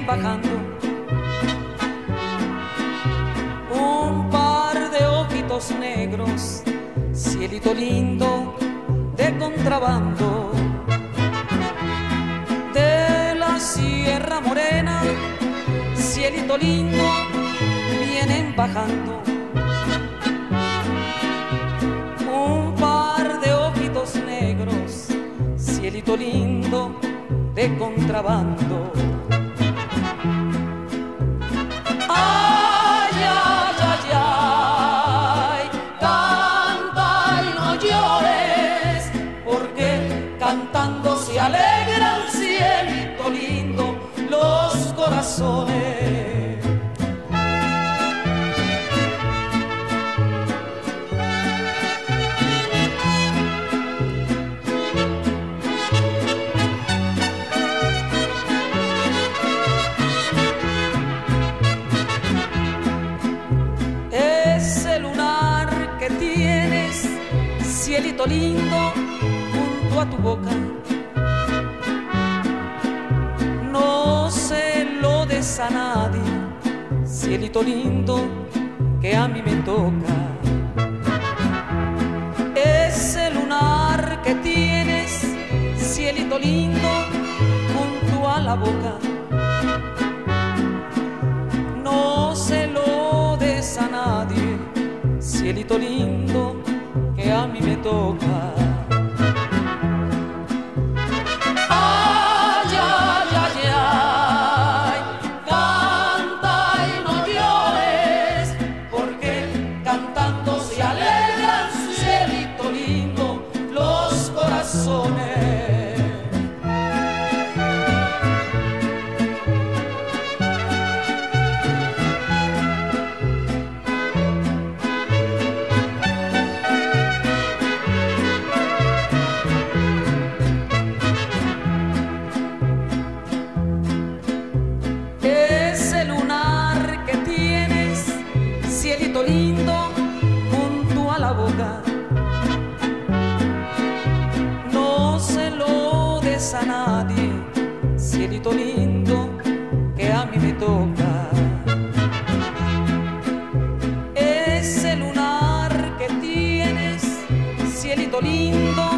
bajando un par de ojitos negros, cielito lindo de contrabando, de la Sierra Morena, cielito lindo, vienen bajando un par de ojitos negros, cielito lindo de contrabando. Ay, ay, ay, ay, canta y no llores, porque cantando se alegran, cielito lindo, los corazones. Cielito lindo junto a tu boca, no se lo des a nadie, cielito lindo que a mí me toca. Ese lunar que tienes, cielito lindo junto a la boca, no se lo des a nadie, cielito lindo que a mí me toca. Ay, ay, ay, ay, canta y no llores, porque cantando se alegran, cielito lindo, los corazones. Cielito lindo junto a la boca, no se lo des a nadie, cielito lindo que a mí me toca. Ese lunar que tienes, cielito lindo